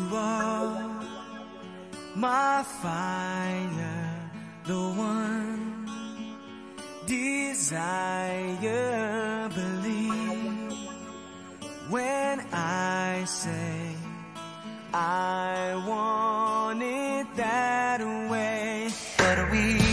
are my fire, the one desire. Believe when I say I want it that way. But we